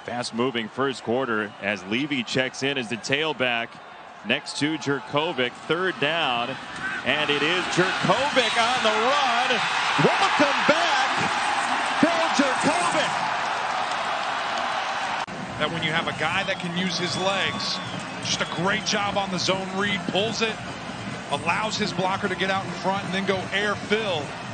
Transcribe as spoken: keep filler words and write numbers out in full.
Fast-moving first quarter as Levy checks in as the tailback next to Jurkovec. Third down, and it is Jurkovec on the run. Welcome back, Phil Jurkovec. That when you have a guy that can use his legs, just a great job on the zone read, pulls it, allows his blocker to get out in front and then go air Phil.